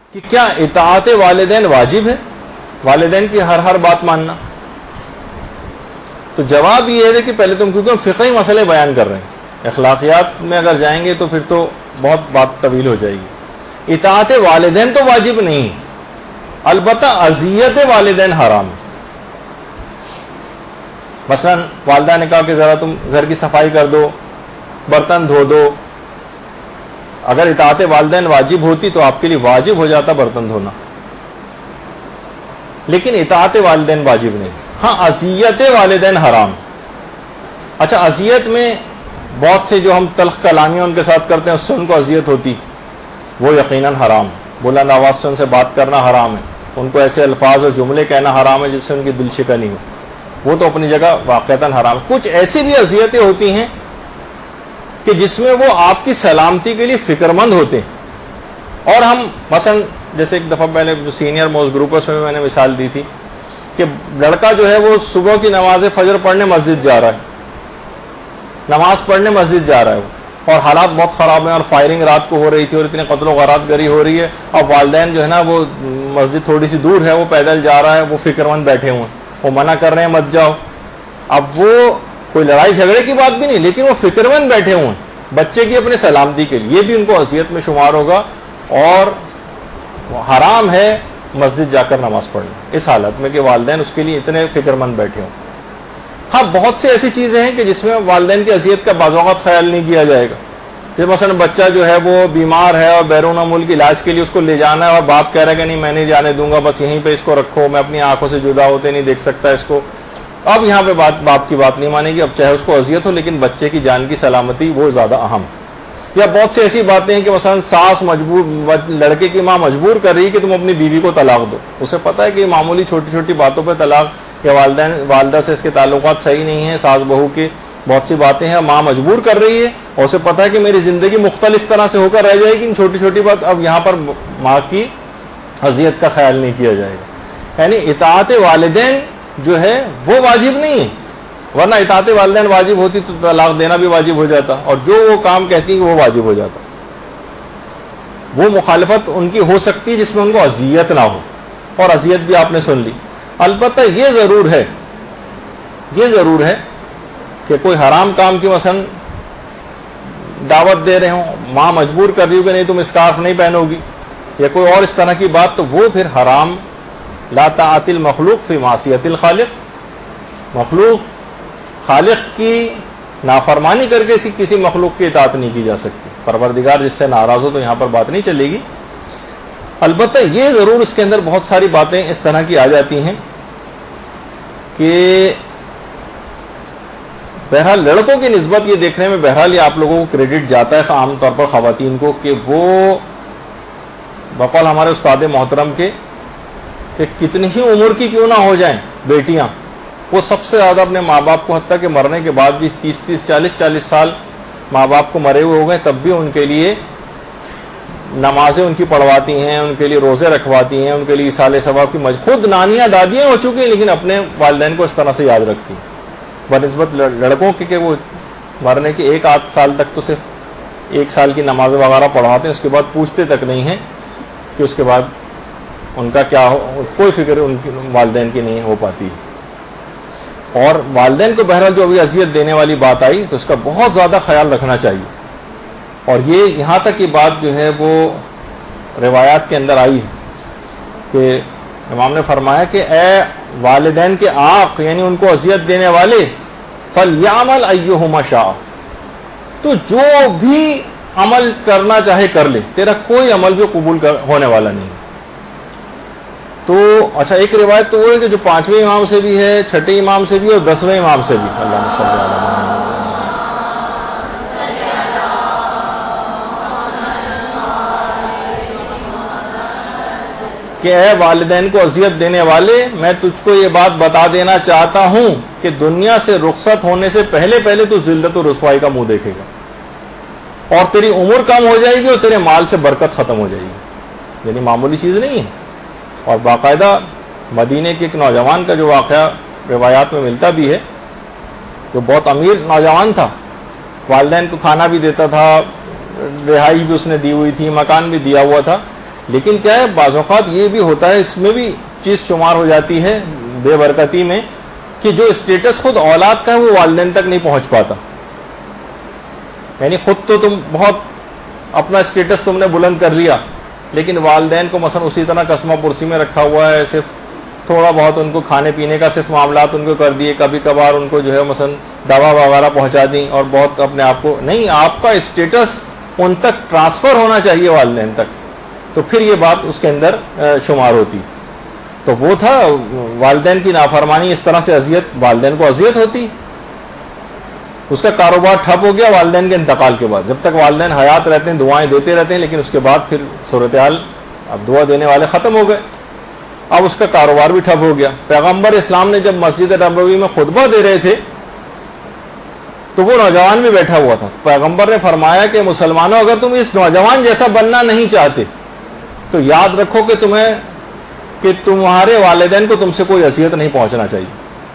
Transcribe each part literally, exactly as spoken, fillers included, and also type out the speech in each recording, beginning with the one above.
کہ کیا اطاعت والدین واجب ہے، والدین کی ہر ہر بات ماننا؟ تو جواب یہ ہے کہ پہلے تم، کیونکہ ہم فقہی مسئلے بیان کر رہے ہیں، اخلاقیات میں اگر جائیں گے تو پھر تو بہت بات طویل ہو جائے گی۔ اطاعت والدین تو واجب نہیں، البتہ اذیت والدین حرام ہے۔ مثلا والدہ نے کہا کہ ذرا تم گھر کی صفائی کر دو، برتن دھو دو، اگر اطاعت والدین واجب ہوتی تو آپ کے لیے واجب ہو جاتا برتن دھونا، لیکن اطاعت والدین واجب نہیں۔ ہاں اذیت والدین حرام۔ اچھا، اذیت میں بہت سے جو ہم تلخ کلامیاں ان کے ساتھ کرتے ہیں اس سے ان کو اذیت ہوتی، وہ یقیناً حرام ہے۔ بلند آواز سے ان سے بات کرنا حرام ہے، ان کو ایسے الفاظ اور جملے کہنا حرام ہے جس سے ان کی دل شکنی ہو، وہ تو اپنی جگہ واقعتاً حرام ہے۔ کچھ ایسی بھی اذیتیں ہوتی ہیں کہ جس میں وہ آپ کی سلامتی کے لیے فکر مند ہوتے ہیں، اور ہم مثلا جیسے ایک دفعہ میں نے جو سینئر موسٹ گروپس میں میں نے مثال دی تھی کہ لڑکا جو ہے وہ صبح کی نماز فجر پڑھنے مسجد جا رہا ہے، نماز پڑھنے مسجد جا رہا ہے وہ، اور حالات بہت خراب ہیں اور فائرنگ رات کو ہو رہی تھی اور اتنے قتل و غارات گری ہو رہی ہے، اور والدین جو ہے نا وہ مسجد تھوڑی سی دور ہے، وہ پیدل جا رہا ہے، وہ فکر مند بیٹھے ہوئے ہیں، وہ منع کر رہے ہیں مت جاؤ۔ اب وہ کوئی لڑائی جھگڑے کی بات بھی نہیں، لیکن وہ فکر مند بیٹھے ہوئے ہیں بچے کی اپنی سلامتی کے لیے، یہ بھی ان کو اذیت میں شمار ہوگا، اور حرام ہے مسجد جا کر نماز پڑھنا اس حالت میں کہ والدین اس کے لیے اتنے فکر مند بیٹھے ہوں۔ ہاں بہت سی ایسی چیزیں ہیں کہ جس میں والدین کی اذیت کا بعض اوقات خیال نہیں کیا جائے گا، جیسے مثلا بچہ جو ہے وہ بیمار ہے اور بیرون ملک علاج کے لیے اس کو لے جانا ہے، اور باپ کہہ رہا ہے کہ نہیں میں نہیں جانے دوں گا، بس یہیں پہ اس کو رکھو، میں اپنی آنکھوں سے جدا ہوتے نہیں دیکھ سکتا اس کو۔ اب یہاں پہ بات باپ کی بات نہیں مانے گی، اب چاہے اس کو اذیت ہو لیکن بچے کی جان کی سلامتی وہ زیادہ اہم۔ یا بہت سی ایسی باتیں ہیں کہ مثلا ساس مجبور، لڑکے کی ماں مجبور کر رہی ہے کہ تم اپنی بیوی کو طلاق دو، اسے پتہ ہے کہ معمولی چھوٹی چھوٹی باتوں پہ طلاق، یا والدین والدہ سے اس کے تعلقات صحیح نہیں ہیں، ساس بہو کے بہت سی باتیں ہیں، ماں مجبور کر رہی ہے اور اسے پتہ ہے کہ میری زندگی مختلف طرح سے ہو کر رہ جائے گی ان چھوٹی چھوٹی بات، اب یہاں پر ماں کی اذیت کا خیال نہیں کیا جائے گا۔ یعنی اطاعت والدین جو ہے وہ واجب نہیں ہے، ورنہ اطاعت والدین واجب ہوتی تو طلاق دینا بھی واجب ہو جاتا، اور جو وہ کام کہتی ہیں وہ واجب ہو جاتا۔ وہ مخالفت ان کی ہو سکتی ہے جس میں ان کو اذیت نہ ہو، اور اذیت بھی آپ نے سن لی۔ البتہ یہ ضرور ہے یہ ضرور ہے کہ کوئی حرام کام کی مثلا دعوت دے رہے ہوں، ماں مجبور کر رہی ہو کہ نہیں تم اسکارف نہیں پہنو گی، یا کوئی اور اس طرح کی بات، تو وہ پھر حرام۔ لا طاعت المخلوق فی معصیت الخالق، مخلوق خالق کی نافرمانی کر کے کسی مخلوق کی اطاعت نہیں کی جا سکتی، پروردگار جس سے ناراض ہو تو یہاں پر بات نہیں چلے گی۔ البتہ یہ ضرور اس کے اندر بہت ساری باتیں اس طرح کی آ جاتی ہیں کہ بہرحال لڑکوں کی نسبت یہ دیکھنے میں بہرحال یہ آپ لوگوں کو کریڈٹ جاتا ہے عام طور پر خواتین کو، کہ وہ بقول ہمارے استاد محترم کے کہ کتنی ہی عمر کی کیوں نہ ہو جائیں بیٹیاں، وہ سب سے زیادہ اپنے ماں باپ کو، حتیٰ کہ مرنے کے بعد بھی تیس تیس چالیس چالیس سال ماں باپ کو مرے ہوئے ہو گئے، تب بھی ان کے لیے نمازیں ان کی پڑھواتی ہیں، ان کے لیے روزے رکھواتی ہیں، ان کے لیے ایصال ثواب کی مج... خود نانیاں دادیاں ہو چکی ہیں لیکن اپنے والدین کو اس طرح سے یاد رکھتی ہیں، بنسبت لڑکوں کے کہ وہ مرنے کے ایک آدھ سال تک تو صرف ایک سال کی نماز وغیرہ پڑھواتے ہیں، اس کے بعد پوچھتے تک نہیں ہیں کہ اس کے بعد ان کا کیا ہو، کوئی فکر ان کی والدین کی نہیں ہو پاتی۔ اور والدین کو بہرحال جو ابھی اذیت دینے والی بات آئی تو اس کا بہت زیادہ خیال رکھنا چاہیے، اور یہ یہاں تک کی بات جو ہے وہ روایات کے اندر آئی ہے کہ امام نے فرمایا کہ اے والدین کے آق، یعنی ان کو اذیت دینے والے، فَلْيَعْمَلْ أَيُّهُمَا شَاءَ، تو جو بھی عمل کرنا چاہے کر لے، تیرا کوئی عمل بھی قبول کر ہونے والا نہیں۔ تو اچھا ایک روایت تو وہ ہے کہ جو پانچویں امام سے بھی ہے، چھٹے امام سے بھی اور دسویں امام سے بھی، اللہ صلی اللہ علیہ وسلم، کہ اے والدین کو اذیت دینے والے، میں تجھ کو یہ بات بتا دینا چاہتا ہوں کہ دنیا سے رخصت ہونے سے پہلے پہلے تو ذلت و رسوائی کا منہ دیکھے گا، اور تیری عمر کم ہو جائے گی اور تیرے مال سے برکت ختم ہو جائے گی، یعنی معمولی چیز نہیں ہے۔ اور باقاعدہ مدینے کے ایک نوجوان کا جو واقعہ روایات میں ملتا بھی ہے، جو بہت امیر نوجوان تھا، والدین کو کھانا بھی دیتا تھا، رہائی بھی اس نے دی ہوئی تھی، مکان بھی دیا ہوا تھا، لیکن کیا ہے بعض اوقات یہ بھی ہوتا ہے, اس میں بھی چیز شمار ہو جاتی ہے بے برکتی میں, کہ جو اسٹیٹس خود اولاد کا ہے وہ والدین تک نہیں پہنچ پاتا. یعنی خود تو تم بہت اپنا اسٹیٹس تم نے بلند کر لیا, لیکن والدین کو مثلا اسی طرح قسمہ پرسی میں رکھا ہوا ہے, صرف تھوڑا بہت ان کو کھانے پینے کا صرف معاملات ان کو کر دیے, کبھی کبھار ان کو جو ہے مثلا دوا وغیرہ پہنچا دیں, اور بہت اپنے آپ کو نہیں, آپ کا اسٹیٹس ان تک ٹرانسفر ہونا چاہیے والدین تک, تو پھر یہ بات اس کے اندر شمار ہوتی. تو وہ تھا والدین کی نافرمانی, اس طرح سے اذیت, والدین کو اذیت ہوتی, اس کا کاروبار ٹھپ ہو گیا والدین کے انتقال کے بعد. جب تک والدین حیات رہتے ہیں دعائیں دیتے رہتے ہیں, لیکن اس کے بعد پھر صورتحال, اب دعا دینے والے ختم ہو گئے, اب اس کا کاروبار بھی ٹھپ ہو گیا. پیغمبر اسلام نے جب مسجد نبوی میں خطبہ دے رہے تھے تو وہ نوجوان بھی بیٹھا ہوا تھا. پیغمبر نے فرمایا کہ مسلمانوں, اگر تم اس نوجوان جیسا بننا نہیں چاہتے تو یاد رکھو کہ تمہیں کہ تمہارے والدین کو تم سے کوئی اذیت نہیں پہنچنا چاہیے.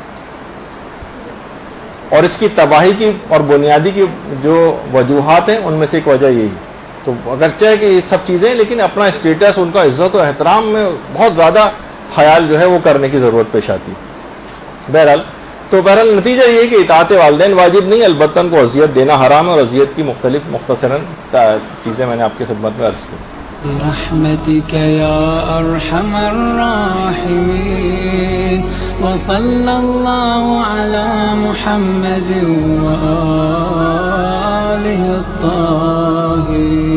اور اس کی تباہی کی اور بنیادی کی جو وجوہات ہیں ان میں سے ایک وجہ یہی. تو اگرچہ کہ یہ سب چیزیں, لیکن اپنا اسٹیٹس, ان کا عزت و احترام میں بہت زیادہ خیال جو ہے وہ کرنے کی ضرورت پیش آتی. بہرحال تو بہرحال نتیجہ یہ کہ اطاعت والدین واجب نہیں, البتہ ان کو اذیت دینا حرام ہے, اور اذیت کی مختلف مختصراً چیزیں میں نے آپ کی خدمت میں عرض کی. برحمتك يا أرحم الراحمين وصلى الله على محمد وآله الطاهرين.